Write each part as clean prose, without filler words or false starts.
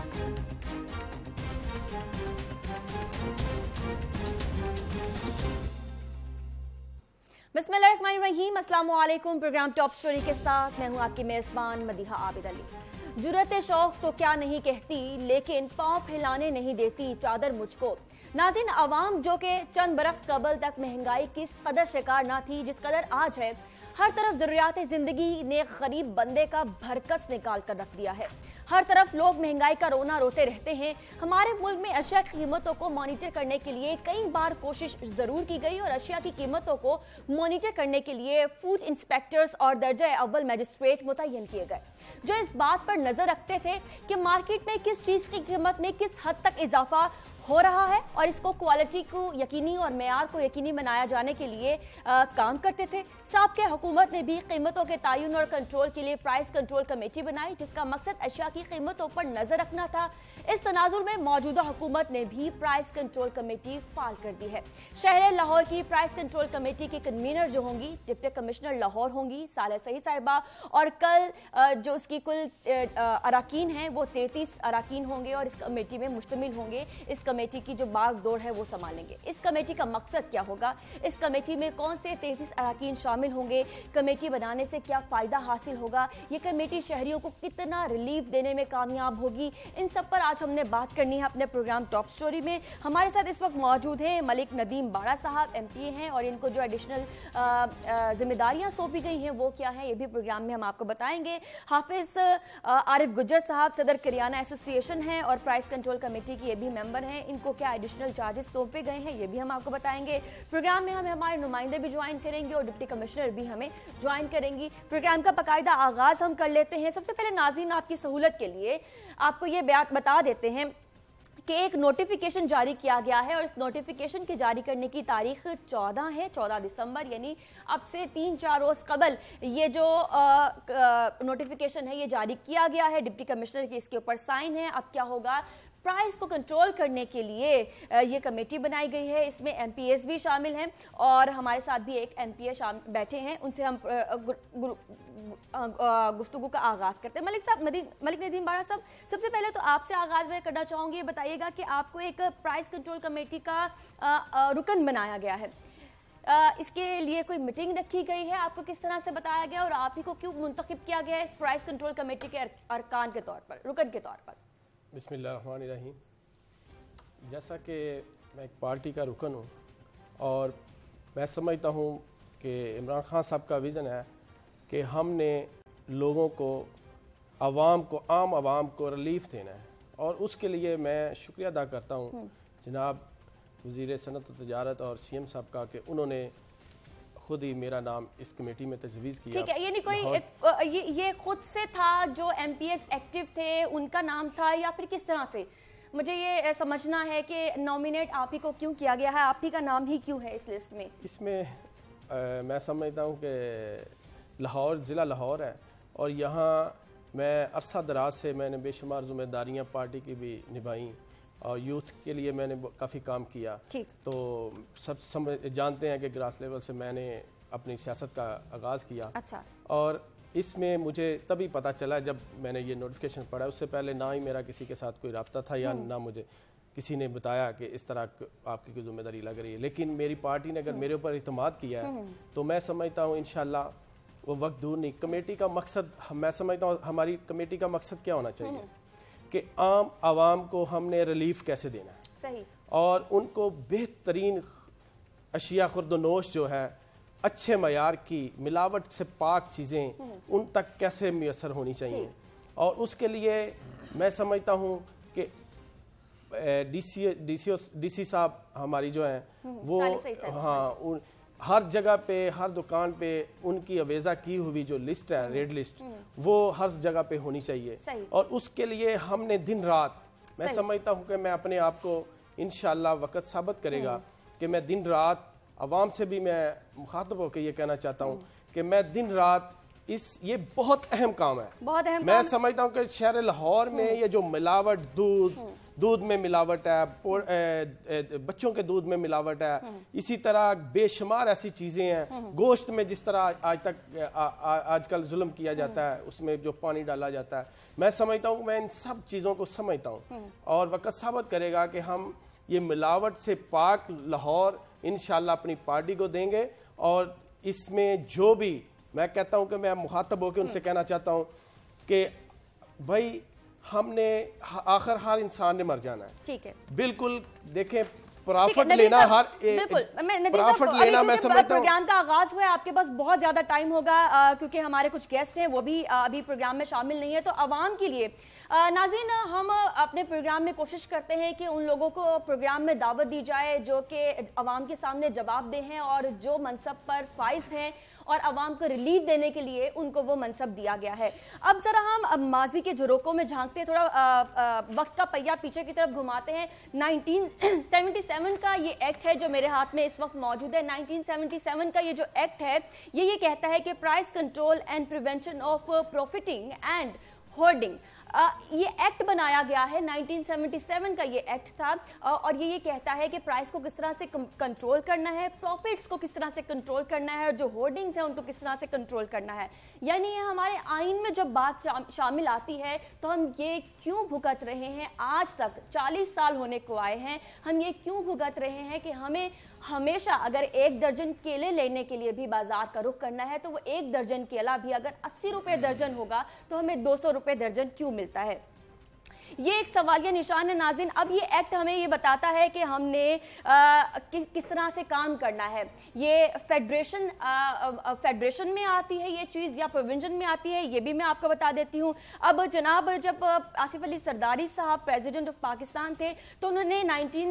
बिस्मिल्लाहिर्रहमानिर्रहीम, अस्सलाम वालेकुम। प्रोग्राम टॉप स्टोरी के साथ मैं हूं आपकी मेजबान मदीहा आबिद अली। जुर्रत शौक तो क्या नहीं कहती, लेकिन पांव फैलाने नहीं देती चादर मुझको। नाज़रीन, आवाम जो कि चंद बरस कबल तक महंगाई की इस कदर शिकार ना थी जिस कदर आज है, हर तरफ जरूरियात जिंदगी ने गरीब बंदे का भरकस निकाल कर रख दिया है। हर तरफ लोग महंगाई का रोना रोते रहते हैं। हमारे मुल्क में अशिया की कीमतों को मॉनिटर करने के लिए कई बार कोशिश जरूर की गई और अशिया की कीमतों को मॉनिटर करने के लिए फूड इंस्पेक्टर्स और दर्जा अव्वल मजिस्ट्रेट मुतय्यन किए गए, जो इस बात पर नजर रखते थे कि मार्केट में किस चीज की कीमत में किस हद तक इजाफा हो रहा है और इसको क्वालिटी को यकीनी और मेयार को यकीनी बनाया जाने के लिए काम करते थे। साबिक़ हुकूमत ने भी कीमतों के तयन और कंट्रोल के लिए प्राइस कंट्रोल कमेटी बनाई, जिसका मकसद अशिया की कीमतों पर नजर रखना था। इस तनाजुर में मौजूदा हुकूमत ने भी प्राइस कंट्रोल कमेटी फाल कर दी है। शहर लाहौर की प्राइस कंट्रोल कमेटी के कन्वीनर जो होंगी डिप्टी कमिश्नर लाहौर होंगी साले सही साहिबा, और कल जो उसकी कुल अराकीन हैं वो 33 अराकीन होंगे और इस कमेटी में मुश्तमिल होंगे। इस कमेटी की जो बागडोर है वो संभालेंगे। इस कमेटी का मकसद क्या होगा, इस कमेटी में कौन से 33 अराकीन शामिल होंगे, कमेटी बनाने से क्या फायदा हासिल होगा, ये कमेटी शहरियों को कितना रिलीफ देने में कामयाब होगी, इन सब पर आज हमने बात करनी है अपने प्रोग्राम टॉप स्टोरी में। हमारे साथ इस वक्त मौजूद हैं मलिक नदीम बाड़ा साहब, MPA हैं, और इनको जो एडिशनल जिम्मेदारियां सौंपी गई हैं वो क्या है ये भी प्रोग्राम में हम आपको बताएंगे। हाफिज आरिफ गुज्जर साहब सदर करियाना एसोसिएशन हैं और प्राइस कंट्रोल कमेटी के ये भी मेंबर हैं, इनको क्या एडिशनल चार्जेस सौंपे गए हैं ये भी हम आपको बताएंगे। प्रोग्राम में हमें हमारे नुमाइंदे भी ज्वाइन करेंगे और डिप्टी कमिश्नर भी हमें ज्वाइन करेंगी। प्रोग्राम का बाकायदा आगाज हम कर लेते हैं। सबसे पहले नाज़रीन आपकी सहूलत के लिए आपको ये बता देते हैं कि एक नोटिफिकेशन जारी किया गया है और इस नोटिफिकेशन के जारी करने की तारीख 14 है, 14 दिसंबर, यानी अब से 3-4 रोज कबल ये जो नोटिफिकेशन है ये जारी किया गया है। डिप्टी कमिश्नर की इसके ऊपर साइन है। अब क्या होगा, प्राइस को कंट्रोल करने के लिए ये कमेटी बनाई गई है, इसमें MPAs भी शामिल हैं और हमारे साथ भी एक MPA बैठे हैं, उनसे हम गुफ्तगू का आगाज करते हैं। मलिक नदीम बाड़ा साहब, सबसे पहले तो आपसे आगाज मैं करना चाहूंगी, बताइएगा कि आपको एक प्राइस कंट्रोल कमेटी का रुकन बनाया गया है, इसके लिए कोई मीटिंग रखी गई है, आपको किस तरह से बताया गया और आप ही को क्यों मुंतखब किया गया है इस प्राइस कंट्रोल कमेटी के अरकान के तौर पर, रुकन के तौर पर? बिस्मिल्लाहिर्रहमानिर्रहीम। जैसा कि मैं एक पार्टी का रुकन हूँ और मैं समझता हूँ कि इमरान खान साहब का विज़न है कि हमने लोगों को आम आवाम को रिलीफ देना है, और उसके लिए मैं शुक्रिया अदा करता हूँ जनाब वज़ीर सनअत व तजारत और CM साहब का कि उन्होंने खुद ही मेरा नाम इस कमेटी में तजवीज़ किया। ठीक है, ये नहीं कोई ये खुद से था जो MPAs एक्टिव थे उनका नाम था, या फिर किस तरह से? मुझे ये समझना है कि नॉमिनेट आप ही को क्यों किया गया है, आप ही का नाम ही क्यों है इस लिस्ट में? इसमें मैं समझता हूँ कि लाहौर ज़िला लाहौर है और यहाँ मैं अरसा दराज से मैंने बेशुमार ज़िम्मेदारियाँ पार्टी की भी निभाई और यूथ के लिए मैंने काफ़ी काम किया। तो सब जानते हैं कि ग्रास लेवल से मैंने अपनी सियासत का आगाज़ किया। अच्छा। और इसमें मुझे तभी पता चला जब मैंने ये नोटिफिकेशन पढ़ा, उससे पहले ना ही मेरा किसी के साथ कोई रब्ता था या ना मुझे किसी ने बताया कि इस तरह आपकी कोई जिम्मेदारी लग रही है। लेकिन मेरी पार्टी ने अगर मेरे ऊपर इत्मीनाद किया है तो मैं समझता हूँ इंशाल्लाह वो वक्त दूर नहीं। कमेटी का मकसद, मैं समझता हूँ हमारी कमेटी का मकसद क्या होना चाहिए कि आम आवाम को हमने रिलीफ कैसे देना है, सही, और उनको बेहतरीन अशिया खुर्दनोश जो है, अच्छे मयार की मिलावट से पाक चीज़ें उन तक कैसे मुयसर होनी चाहिए। और उसके लिए मैं समझता हूँ कि DC साहब हमारी जो हैं वो हर जगह पे हर दुकान पे उनकी अवेजा की हुई जो लिस्ट है, रेड लिस्ट, वो हर जगह पे होनी चाहिए। और उसके लिए हमने दिन रात, मैं समझता हूँ कि मैं अपने आप को इंशाल्लाह वक्त साबित करेगा कि मैं दिन रात आवाम से भी मैं मुखातब होकर ये कहना चाहता हूँ कि मैं दिन रात یہ بہت اہم کام ہے, بہت اہم. میں سمجھتا ہوں کہ شہر لاہور میں یہ جو ملاوٹ, دودھ میں ملاوٹ ہے, بچوں کے دودھ میں ملاوٹ ہے, اسی طرح بے شمار ایسی چیزیں ہیں, گوشت میں جس طرح آج کل ظلم کیا جاتا ہے, اس میں جو پانی ڈالا جاتا ہے, میں سمجھتا ہوں, میں ان سب چیزوں کو سمجھتا ہوں, اور وقت ثابت کرے گا کہ ہم یہ ملاوٹ سے پاک لاہور انشاءاللہ اپنی پارٹی کو دیں گے. اور اس میں جو بھی, میں کہتا ہوں کہ میں مخاطب ہو کے ان سے کہنا چاہتا ہوں کہ بھائی ہم نے آخر ہر انسان نے مر جانا ہے. ٹھیک ہے, بالکل دیکھیں پرافٹ لینا, پرافٹ لینا, میں سمجھتا ہوں پروگرام کا آغاز ہوا ہے, آپ کے پاس بہت زیادہ ٹائم ہوگا کیونکہ ہمارے کچھ گیسٹ ہیں وہ بھی ابھی پروگرام میں شامل نہیں ہے. تو عوام کے لیے ناظرین, ہم اپنے پروگرام میں کوشش کرتے ہیں کہ ان لوگوں کو پروگرام میں دعوت دی جائے جو کہ عوام کے سامنے جواب دہ ہیں اور جو منصب پر فائز ہیں, اور عوام کو ریلیف دینے کے لیے ان کو وہ منصب دیا گیا ہے. اب ذرا ہم ماضی کے جھروکوں میں جھانکتے ہیں, تھوڑا وقت کا پہیہ پیچھے کی طرف گھماتے ہیں. 1977 کا یہ ایکٹ ہے جو میرے ہاتھ میں اس وقت موجود ہے. 1977 کا یہ جو ایکٹ ہے یہ کہتا ہے کہ price control and prevention of profiteering and hoarding, یہ ایکٹ بنایا گیا ہے. 1977 کا یہ ایکٹ تھا, اور یہ کہتا ہے کہ پرائس کو کس طرح سے کنٹرول کرنا ہے, پروفٹس کو کس طرح سے کنٹرول کرنا ہے, اور جو ہورڈنگز ہیں ان کو کس طرح سے کنٹرول کرنا ہے. یعنی یہ ہمارے آئین میں جب بات شامل آتی ہے تو ہم یہ کیوں بھگت رہے ہیں, آج تک 40 سال ہونے کو آئے ہیں, ہم یہ کیوں بھگت رہے ہیں کہ ہمیں ہمیشہ اگر 1 درجن کیلے لینے کے لیے بھی بازار کا رخ کرنا ہے تو وہ 1 درجن کیلا بھی اگر 80 روپے درجن ہوگا تو ہمیں 200 روپے درجن کیوں ملتا ہے. یہ ایک سوالیہ نشان ہے ناظرین. اب یہ ایکٹ ہمیں یہ بتاتا ہے کہ ہم نے کس طرح سے کام کرنا ہے. یہ فیڈریشن میں آتی ہے یہ چیز یا پروونشن میں آتی ہے, یہ بھی میں آپ کو بتا دیتی ہوں. اب جناب جب آصف علی سرداری صاحب پریزیڈنٹ آف پاکستان تھے تو انہوں نے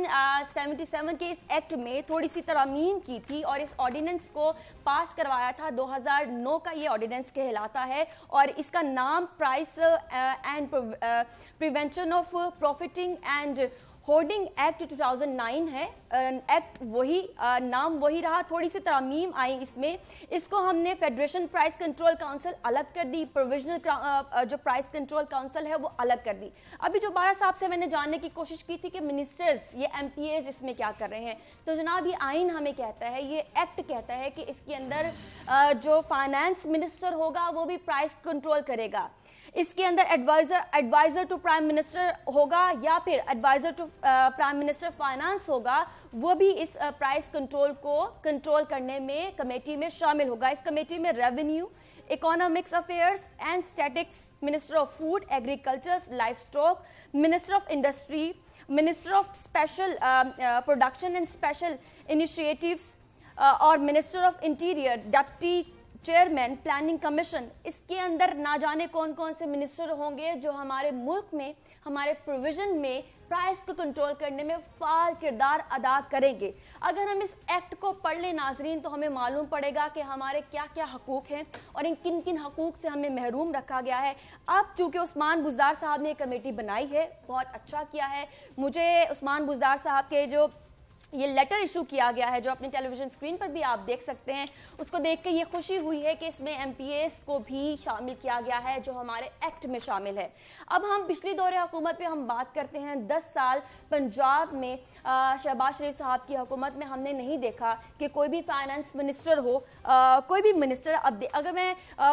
1977 کے اس ایکٹ میں تھوڑی سی ترامیم کی تھی اور اس آرڈیننس کو پاس کروایا تھا. 2009 کا یہ آرڈیننس کہلاتا ہے اور اس کا نام price and prevention of profiteering and hoarding act 2009 ہے. ایکٹ وہی, نام وہی رہا, تھوڑی سی ترامیم آئی اس میں. اس کو ہم نے فیڈریشن پرائس کنٹرول کاؤنسل الگ کر دی, پروویژنل جو پرائس کنٹرول کاؤنسل ہے وہ الگ کر دی. ابھی جو بارہ صاحب سے میں نے جاننے کی کوشش کی تھی کہ منسٹرز, یہ ایم پی ایز اس میں کیا کر رہے ہیں, تو جناب یہ آئین ہمیں کہتا ہے, یہ ایکٹ کہتا ہے کہ اس کے اندر جو فائنانس منسٹر ہوگا وہ بھی پرائس کنٹرول کرے گا. اس کے اندر ایڈوائزر ٹو پرائم منسٹر ہوگا یا پھر advisor to prime minister finance ہوگا, وہ بھی اس پرائس کنٹرول کو کنٹرول کرنے میں کمیٹی میں شامل ہوگا. اس کمیٹی میں revenue, economics affairs and statistics, minister of food, agriculture, livestock, minister of industry, minister of special production and special initiatives اور minister of interior, deputy chairman planning commission. اس کے اندر نہ جانے کون کون سے منسٹر ہوں گے جو ہمارے ملک میں, ہمارے پروویژن میں پرائس کو کنٹرول کرنے میں فعال کردار ادا کریں گے. اگر ہم اس ایکٹ کو پڑھ لیں ناظرین تو ہمیں معلوم پڑے گا کہ ہمارے کیا کیا حقوق ہیں اور ان کن کن حقوق سے ہمیں محروم رکھا گیا ہے. اب چونکہ عثمان بزدار صاحب نے ایک کمیٹی بنائی ہے, بہت اچھا کیا ہے. مجھے عثمان بزدار صاحب کے جو یہ لیٹر ایشو کیا گیا ہے جو اپنی ٹیلی ویژن اسکرین پر بھی آپ دیکھ سکتے ہیں, اس کو دیکھ کے یہ خوشی ہوئی ہے کہ اس میں ایم پی ایز کو بھی شامل کیا گیا ہے جو ہمارے ایکٹ میں شامل ہے. اب ہم پچھلی دور حکومت پہ ہم بات کرتے ہیں. 10 سال پنجاب میں شہباز شریف صاحب کی حکومت میں ہم نے نہیں دیکھا کہ کوئی بھی فائنانس منسٹر ہو, کوئی بھی منسٹر. اب اگر میں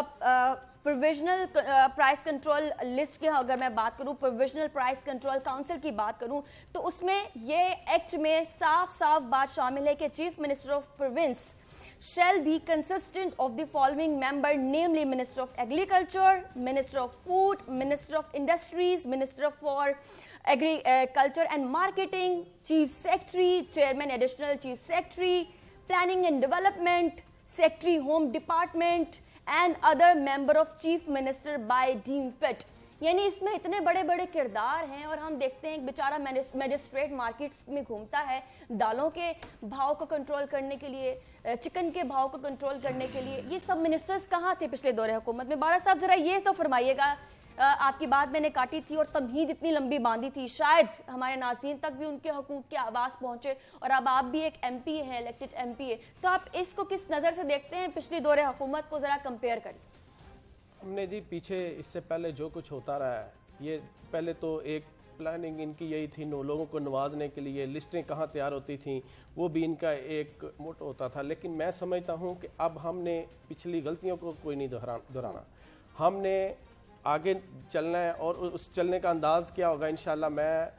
پروویژنل پرائس کنٹرول لسٹ کی اگر میں بات کروں, پروویژنل پرائس کنٹرول کاؤنسل کی بات کروں, تو اس میں یہ ایکٹ میں صاف صاف بات شامل ہے کہ chief minister of province shall be consistent of the following member, namely Minister of Agriculture, Minister of Food, Minister of Industries, Minister for Agriculture and Marketing, Chief Secretary, Chairman Additional Chief Secretary, Planning and Development, Secretary Home Department and other member of Chief Minister by deemed fit. یعنی اس میں اتنے بڑے بڑے کردار ہیں اور ہم دیکھتے ہیں ایک بیچارہ میجسٹریٹ مارکیٹس میں گھومتا ہے دالوں کے بھاؤ کو کنٹرول کرنے کے لیے, چکن کے بھاؤ کو کنٹرول کرنے کے لیے. یہ سب منسٹرز کہاں تھے پچھلے دور حکومت میں؟ بارہ صاحب ذرا یہ تو فرمائیے گا, آپ کی بات میں نے کاٹی تھی اور تمہید اتنی لمبی باندھی تھی, شاید ہمارے ناظرین تک بھی ان کے حقوق کی آواز پہنچے, اور اب آپ بھی ایک ایم پی ہیں, الیکٹڈ ایم پی ہے, تو آپ اس کو کس نظر سے دیکھتے ہیں؟ پچھلی دور حکومت کو ذرا کمپیئر کریں. ہم نے جی پیچھے اس سے پہلے جو کچھ ہوتا رہا ہے، یہ پہلے تو ایک پلاننگ ان کی یہی تھی، لوگوں کو نوازنے کے لیے لسٹیں کہاں تیار ہوتی تھیں، وہ بھی ان کا ایک موٹو ہوتا تھا. لیکن میں سمجھتا ہوں کہ اب ہم نے پچھلی غلطیوں کو کوئی نہیں دہرانا، ہم نے آگے چلنا ہے. اور اس چلنے کا انداز کیا ہوگا انشاءاللہ،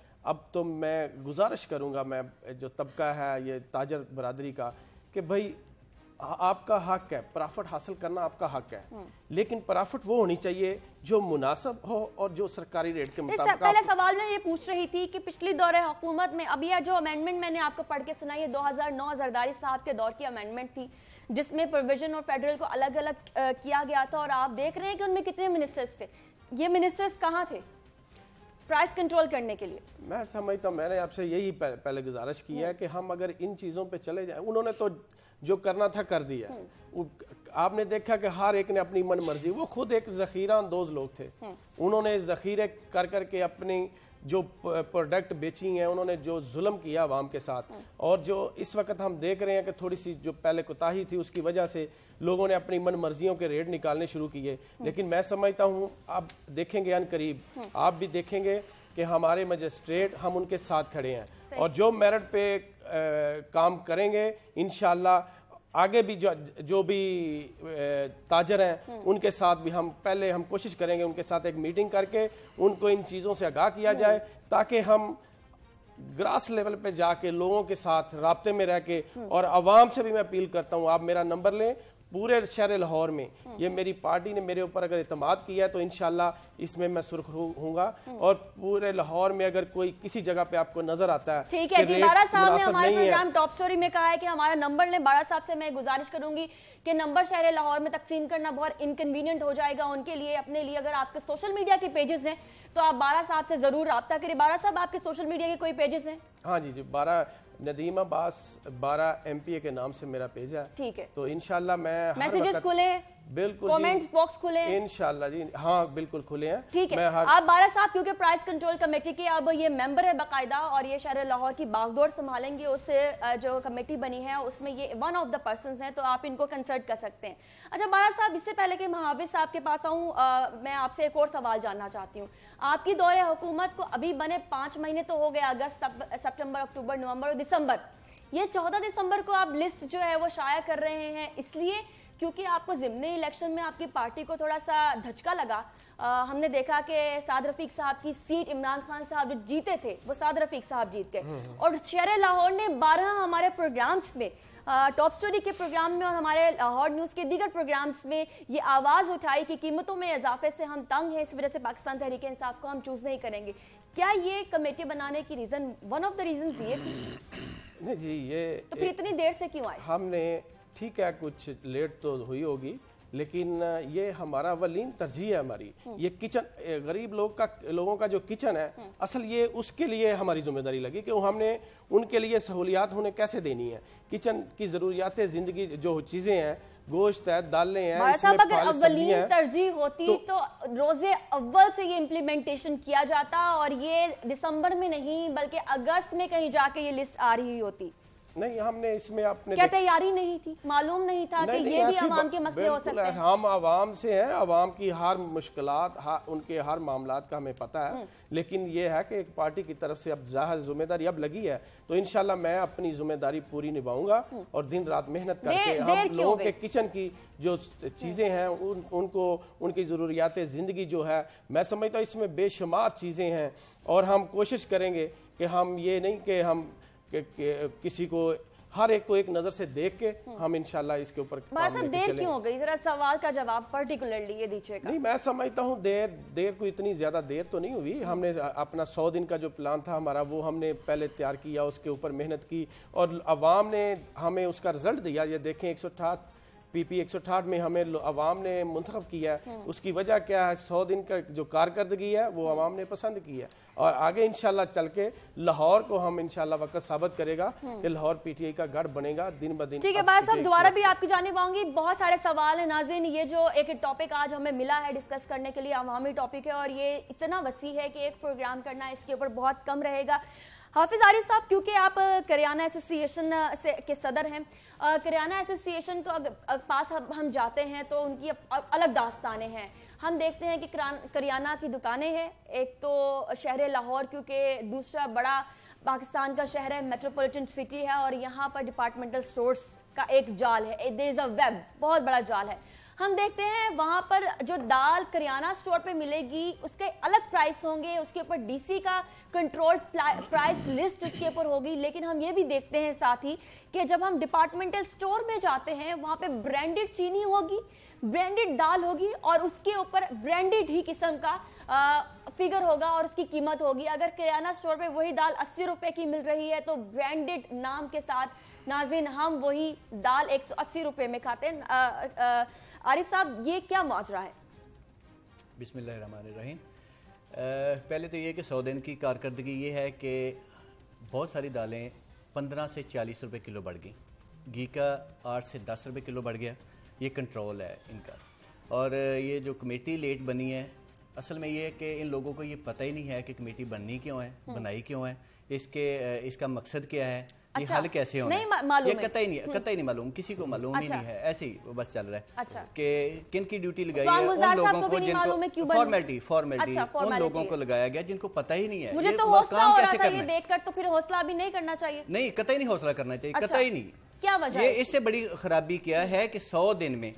میں گزارش کروں گا، میں جو طبقہ ہے یہ تاجر برادری کا، کہ بھائی آپ کا حق ہے، پرافٹ حاصل کرنا آپ کا حق ہے، لیکن پرافٹ وہ ہونی چاہیے جو مناسب ہو اور جو سرکاری ریٹ کے مطابق. پہلے سوال میں یہ پوچھ رہی تھی کہ پچھلی دور حکومت میں اب یہ جو امینڈمنٹ میں نے آپ کو پڑھ کے سنائی ہے 2009 زرداری صاحب کے دور کی امینڈمنٹ تھی، جس میں پروویژن اور فیڈرل کو الگ الگ کیا گیا تھا، اور آپ دیکھ رہے ہیں کہ ان میں کتنے منسٹرز تھے. یہ منسٹرز کہاں تھے پرائس کنٹرول کرنے کے لیے؟ میں سمجھتا ہوں میں نے آپ سے یہی پہلے گزارش کی ہے کہ ہم اگر ان چیزوں پہ چلے جائیں، انہوں نے تو جو کرنا تھا کر دیا. آپ نے دیکھا کہ ہر ایک نے اپنی من مرضی، وہ خود ایک ذخیرہ اندوز لوگ تھے، انہوں نے ذخیرے کر کے اپنی جو پروڈکٹ بیچی ہیں، انہوں نے جو ظلم کیا عوام کے ساتھ، اور جو اس وقت ہم دیکھ رہے ہیں کہ تھوڑی سی جو پہلے کوتاہی تھی اس کی وجہ سے لوگوں نے اپنی من مرضیوں کے ریٹ نکالنے شروع کیے. لیکن میں سمجھتا ہوں اب دیکھیں گے ان قریب، آپ بھی دیکھیں گے کہ ہمارے مجسٹریٹ ہم ان کے ساتھ کھڑے ہیں، اور جو میرٹ پہ کام کریں گے انشاءاللہ آگے بھی جو بھی تاجر ہیں ان کے ساتھ بھی ہم کوشش کریں گے ان کے ساتھ ایک میٹنگ کر کے ان کو ان چیزوں سے آگاہ کیا جائے، تاکہ ہم گراس لیول پہ جا کے لوگوں کے ساتھ رابطے میں رہ کے. اور عوام سے بھی میں اپیل کرتا ہوں، آپ میرا نمبر لیں، پورے شہر لاہور میں یہ میری پارٹی نے میرے اوپر اگر اعتماد کیا ہے تو انشاءاللہ اس میں سرخرو ہوں گا. اور پورے لاہور میں اگر کوئی کسی جگہ پہ آپ کو نظر آتا ہے ٹھیک ہے جی. بارہ صاحب نے ہمارے پروگرام ٹاپ سٹوری میں کہا ہے کہ ہمارا نمبر لیں. بارہ صاحب سے میں گزارش کروں گی کہ نمبر شہر لاہور میں تقسیم کرنا بہت انکنوینئنٹ ہو جائے گا ان کے لیے، اپنے لیے. اگر آپ کے سوشل میڈیا کے پیجز ہیں تو آپ بارہ صاحب سے ضرور رابطہ کریں. بارہ صاحب آپ کے سوشل میڈیا کے کوئی پیجز ہیں؟ ہاں جی 12 ندیم عباس 12 MP کے نام سے میرا پیج ہے. ٹھیک ہے، تو انشاءاللہ میں میسیجز کھلے ہیں، بالکل کومنٹس باکس کھلے ہیں انشاءاللہ جی. ہاں بالکل کھلے ہیں. ٹھیک ہے. آپ بارہ صاحب کیونکہ پرائس کنٹرول کمیٹی کے اب یہ ممبر ہے باقاعدہ، اور یہ شہر لاہور کی باغدور سنبھالیں گے. اس سے جو کمیٹی بنی ہے اس میں یہ ون آف دا پرسنز ہیں، تو آپ ان کو کنسلٹ کر سکتے ہیں. اچھا بارہ صاحب، اس سے پہلے کہ محافظ صاحب کے پاس آؤں، میں آپ سے ایک اور سوال جاننا چاہتی ہوں. آپ کی دور حکومت کو ابھی بنے 5 مہینے تو ہو گئے، اگست، سپٹمبر، اکتوبر، نومبر اور دسمبر. یہ 14 دسمبر کو آپ لسٹ جو ہے وہ شائع کر رہے ہیں، اس لیے کیونکہ آپ کو ضمنی الیکشن میں آپ کی پارٹی کو تھوڑا سا دھچکا لگا. ہم نے دیکھا کہ سعد رفیق صاحب کی سیٹ عمران خان صاحب جو جیتے تھے وہ سعد رفیق صاحب جیت گئے، اور شہر لاہور نے 12 ہمارے پروگرامز میں، ٹاپ سٹوری کے پروگرام میں اور ہمارے لاہور نیوز کے دیگر پروگرامز میں یہ آواز اٹھائی کہ قیمتوں میں اضافے سے ہم تنگ ہیں، اس وجہ سے پاکستان تحریک انصاف کو ہم چوز نہیں کریں گے. کیا یہ کمیٹی بنانے کی reason, one of the reasons یہ تھی؟ نہیں جی، یہ تو پھر اتنی دیر سے کیوں آئے؟ ہم نے ٹھیک ہے کچھ لیٹ تو ہوئی ہوگی، لیکن یہ ہمارا اولین ترجیح ہے ہماری. یہ کچن غریب لوگوں کا جو کچن ہے، اصل یہ اس کے لیے ہماری ذمہ داری لگی کہ ہم نے ان کے لیے سہولیات انہیں کیسے دینی ہے. کچن کی ضروریات زندگی جو چیزیں ہیں، گوشت ہے، دالیں ہیں، اس میں اگر اولین ترجیح ہوتی تو روز اول سے یہ امپلیمنٹیشن کیا جاتا، اور یہ دسمبر میں نہیں بلکہ اگست میں کہیں جا کے یہ لسٹ آ رہی ہوتی. نہیں، ہم نے اس میں اپنے کیا تیاری نہیں تھی؟ معلوم نہیں تھا کہ یہ بھی عوام کے مسئلے ہو سکتے ہیں؟ ہم عوام سے ہیں، عوام کی ہر مشکلات، ان کے ہر معاملات کا ہمیں پتہ ہے. لیکن یہ ہے کہ ایک پارٹی کی طرف سے اب ظاہر ذمہ داری اب لگی ہے، تو انشاءاللہ میں اپنی ذمہ داری پوری نبھاؤں گا، اور دن رات محنت کر کے ہم لوگوں کے کچن کی جو چیزیں ہیں ان کو، ان کی ضروریات زندگی جو ہے، میں سمجھتا ہوں اس میں بے شمار چیزیں ہیں. اور ہم کوشش کریں گے کہ ہم یہ نہیں کہ ہم کسی کو، ہر ایک کو ایک نظر سے دیکھ کے ہم انشاءاللہ اس کے اوپر کام لے کے چلیں. دیر کیوں ہو گئی؟ ذرا سوال کا جواب پرٹیکولرلی یہ دیجیے گا. نہیں، میں سمجھتا ہوں دیر کو اتنی زیادہ دیر تو نہیں ہوئی. ہم نے اپنا 100 دن کا جو پلان تھا ہمارا، وہ ہم نے پہلے تیار کیا، اس کے اوپر محنت کی، اور عوام نے ہمیں اس کا رزلٹ دیا. یہ دیکھیں 168 PP 168 میں ہمیں عوام نے منتخب کیا ہے. اس کی وجہ کیا ہے؟ 100 دن کا جو کارکردگی ہے وہ عوام نے پسند کی ہے. اور آگے انشاءاللہ چل کے لاہور کو ہم انشاءاللہ وقت ثابت کرے گا کہ لاہور PTI کا گڑھ بنے گا دن بدن. ٹھیک ہے بھائی صاحب، دوبارہ بھی آپ کی جانب آؤں گی. بہت سارے سوال ہیں ناظرین. یہ جو ایک ٹاپک آج ہمیں ملا ہے ڈسکس کرنے کے لیے، عوامی ٹاپک ہے، اور یہ اتنا وسیع ہے کہ ایک پروگرام کرنا اس کے اوپر بہت کم رہے گا. हाफिज आरिफ साहब, क्योंकि आप करियाना एसोसिएशन के सदर हैं, करियाना एसोसिएशन को पास हम जाते हैं तो उनकी अलग दास्तानें हैं। हम देखते हैं कि करियाना की दुकानें हैं, एक तो शहर लाहौर क्योंकि दूसरा बड़ा पाकिस्तान का शहर है, मेट्रोपॉलिटन सिटी है, और यहाँ पर डिपार्टमेंटल स्टोर्स का एक जाल है, देयर इज अ वेब, बहुत बड़ा जाल है। हम देखते हैं वहां पर जो दाल करियाना स्टोर पे मिलेगी उसके अलग प्राइस होंगे, उसके ऊपर डीसी का कंट्रोल प्राइस लिस्ट उसके ऊपर होगी। लेकिन हम ये भी देखते हैं साथ ही कि जब हम डिपार्टमेंटल स्टोर में जाते हैं वहां पे ब्रांडेड चीनी होगी, ब्रांडेड दाल होगी और उसके ऊपर ब्रांडेड ही किस्म का फिगर होगा और उसकी कीमत होगी। अगर किराना स्टोर पे वही दाल 80 रुपए की मिल रही है तो ब्रांडेड नाम के साथ नाज़रीन हम वही दाल 180 रुपए में खाते हैं। आरिफ साहब, ये क्या माजरा है? बिस्मिल्लाहिर्रहमानिर्रहीम। पहले तो ये कि 100 दिन की कारकर्दगी ये है कि बहुत सारी दालें 15 से 40 रुपए किलो बढ़ गई, घी का 8 से 10 रुपए किलो बढ़ गया। ये कंट्रोल है इनका। और ये जो कमेटी लेट बनी है, असल में ये है कि इन लोगों को ये पता ही नहीं है कि कमेटी बननी क्यों है, बनाई क्यों है, इसका मकसद क्या है, ये हल कैसे होना है, ये कतई नहीं मालूम, किसी को मालूम ही नहीं है। ऐसे ही बस चल रहा है कि किन की ड्यूटी लगाई है उन लोगों को जिनको फॉर्मेलिटी उन लोगों को लगाया गया जिनको पता ही नहीं है। मुझे तो हौसला हो रहा था ये देखकर, तो फिर हौसला भी नहीं करना चाहिए। नहीं, कतई नहीं हौसला करना चाहिए, कतई नहीं। क्या वजह ये इससे बड़ी खराबी क्या है कि 100 दिन में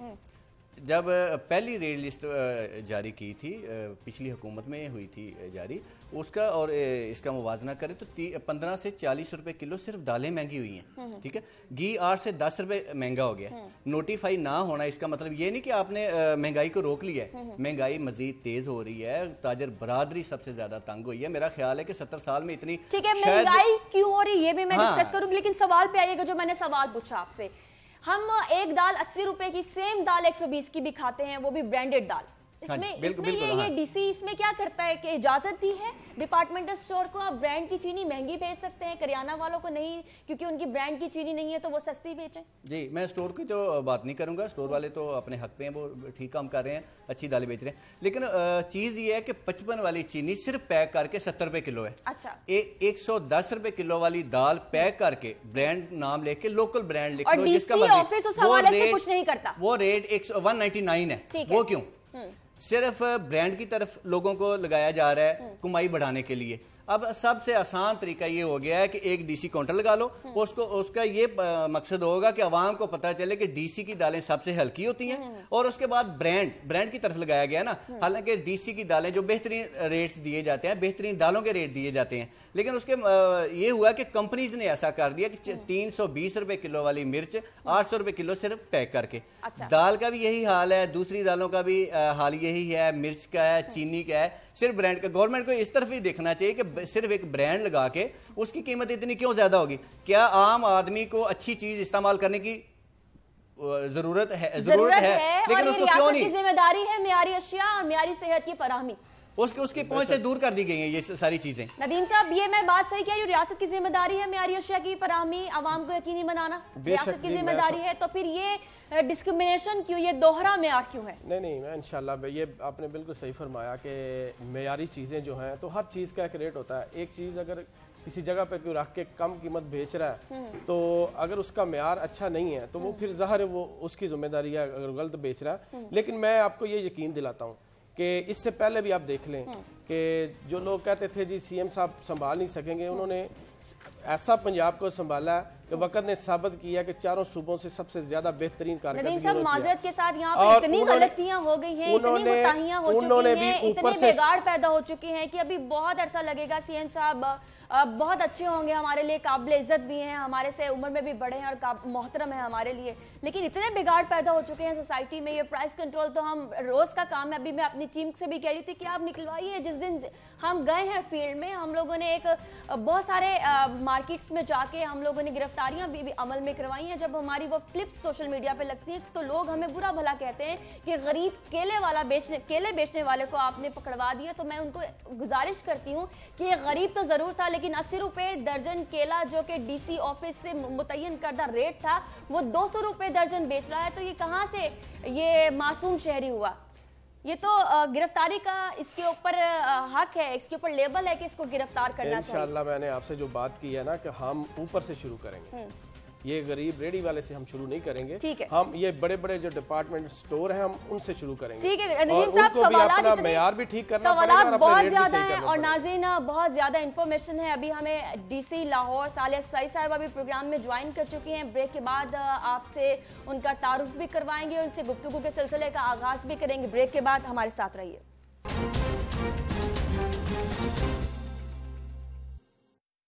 जब पहली रेट लिस्ट जारी की थी, पिछली हुकूमत में हुई थी जारी, उसका और इसका मुवाजना करें तो 15 से 40 रुपए किलो सिर्फ दालें महंगी हुई हैं। ठीक है, घी 8 से 10 रुपए महंगा हो गया। नोटिफाई ना होना इसका मतलब ये नहीं कि आपने महंगाई को रोक लिया है, महंगाई मजीद तेज हो रही है, ताजर बरादरी सबसे ज्यादा तंग हुई है। मेरा ख्याल है कि 70 साल में इतनी महंगाई क्यों हो रही है ये भी मैं डिस्कस करूंगी, लेकिन सवाल पे आइएगा जो मैंने सवाल पूछा आपसे। हम एक दाल 80 रुपए की, सेम दाल 120 की भी खाते हैं, वो भी ब्रांडेड दाल। इसमें ये डीसी इसमें क्या करता है कि इजाजत दी है डिपार्टमेंटल स्टोर को, आप ब्रांड की चीनी महंगी बेच सकते हैं, करियाना वालों को नहीं, क्योंकि उनकी ब्रांड की चीनी नहीं है तो वो सस्ती बेचें। जी, मैं स्टोर की तो बात नहीं करूंगा, स्टोर वाले तो अपने हक पे हैं, वो ठीक काम कर रहे हैं, अच्छी दालें बेच रहे हैं। लेकिन चीज ये है कि 55 वाली चीनी सिर्फ पैक करके 70 रुपए किलो है। अच्छा, 110 रुपए किलो वाली दाल पैक करके ब्रांड नाम लेके, लोकल ब्रांड लिख लो, जिसका ऑफिस उस हवाले से कुछ नहीं करता, वो रेट 199 है। वो क्यों? सिर्फ ब्रांड की तरफ लोगों को लगाया जा रहा है कमाई बढ़ाने के लिए। अब सबसे आसान तरीका ये हो गया है कि एक डीसी काउंटर लगा लो, उसका ये मकसद होगा कि आवाम को पता चले कि डीसी की दालें सबसे हल्की होती हैं, और उसके बाद ब्रांड की तरफ लगाया गया ना। हालांकि डीसी की दालें जो बेहतरीन रेट्स दिए जाते हैं, बेहतरीन दालों के रेट दिए जाते हैं, लेकिन उसके ये हुआ कि कंपनीज ने ऐसा कर दिया कि 320 रुपए किलो वाली मिर्च 800 रुपए किलो सिर्फ पैक करके। दाल का भी यही हाल है, दूसरी दालों का भी हाल यही है, मिर्च का है, चीनी का है, सिर्फ ब्रांड का। गवर्नमेंट को इस तरफ ही देखना चाहिए कि सिर्फ एक ब्रांड लगा के उसकी कीमत इतनी क्यों ज्यादा होगी। क्या आम आदमी को अच्छी चीज इस्तेमाल करने की जरूरत है, लेकिन उसको क्यों नहीं? जिम्मेदारी है मियारी अशिया और मियारी सेहत की फराहमी, उसकी पहुंच से दूर कर दी गई है ये सारी चीजें। नदीम साहब, ये मैं बात सही कह रही हूँ? रियासत की जिम्मेदारी है मियारी अशिया की फराहमी, आवाम को यकीनी बनाना रियासत की जिम्मेदारी है, तो फिर ये डिस्क्रिमिनेशन क्यों, ये दोहरा मेयार क्यों है? नहीं, मैं इंशाल्लाह ये आपने बिल्कुल सही फरमाया कि मेयारी चीज़ें जो हैं तो हर चीज़ का एक रेट होता है। एक चीज़ अगर किसी जगह पे कोई रख के कम कीमत बेच रहा है तो अगर उसका मेयार अच्छा नहीं है तो वो फिर ज़ाहिर है वो उसकी जिम्मेदारी है अगर गलत बेच रहा है। लेकिन मैं आपको ये यकीन दिलाता हूँ कि इससे पहले भी आप देख लें कि जो लोग कहते थे जी सीएम साहब संभाल नहीं सकेंगे, उन्होंने ऐसा पंजाब को संभाला कि वक्त ने साबित किया कि चारों सूबों से सबसे ज्यादा बेहतरीन कारकर्दगी माजरत के साथ यहाँ पे इतनी गलतियां हो गई हैं, इतनी कोताहियां हो चुकी हैं, इतने बिगाड़ पैदा हो चुके हैं कि अभी बहुत अरसा लगेगा सीएम साहब बहुत अच्छे होंगे, हमारे लिए काबिल इज्जत भी हैं, हमारे से उम्र में भी बड़े हैं और मोहतरम है हमारे लिए, लेकिन इतने बिगाड़ पैदा हो चुके हैं सोसाइटी में। ये प्राइस कंट्रोल तो हम रोज का काम है। अभी मैं अपनी टीम से भी कह रही थी कि आप निकलवाइए। जिस दिन हम गए हैं फील्ड में, हम लोगों ने एक बहुत सारे मार्केट्स में जाके हम लोगों ने गिरफ्तारियां भी अमल में करवाई हैं। जब हमारी वो क्लिप्स सोशल मीडिया पे लगती है तो लोग हमें बुरा भला कहते हैं कि गरीब केले बेचने वाले को आपने पकड़वा दिया। तो मैं उनको गुजारिश करती हूँ कि गरीब तो जरूर था, लेकिन 80 रुपए दर्जन केला जो कि डीसी ऑफिस से मुतय्यन करदा रेट था वो 200 रुपए दर्जन बेच रहा है। तो ये कहां से ये मासूम शहरी हुआ? ये तो गिरफ्तारी का इसके ऊपर हक है, इसके ऊपर लेबल है कि इसको गिरफ्तार करना चाहिए। इंशाल्लाह मैंने आपसे जो बात की है ना कि हम ऊपर से शुरू करेंगे, ये गरीब रेडी वाले से हम शुरू नहीं करेंगे। ठीक है, हम ये बड़े बड़े जो डिपार्टमेंट स्टोर हैं हम उनसे शुरू करेंगे। ठीक है और उनको भी अपना मेयार भी ठीक करना पड़ेगा, सवाल बहुत ज्यादा है। और नाज़रीन बहुत ज्यादा इंफॉर्मेशन है। अभी हमें डीसी लाहौर सालिया सईद साहिबा भी प्रोग्राम में ज्वाइन कर चुकी हैं। ब्रेक के बाद आपसे उनका तारुफ भी करवाएंगे, उनसे गुफ्तगू के सिलसिले का आगाज भी करेंगे। ब्रेक के बाद हमारे साथ रहिए।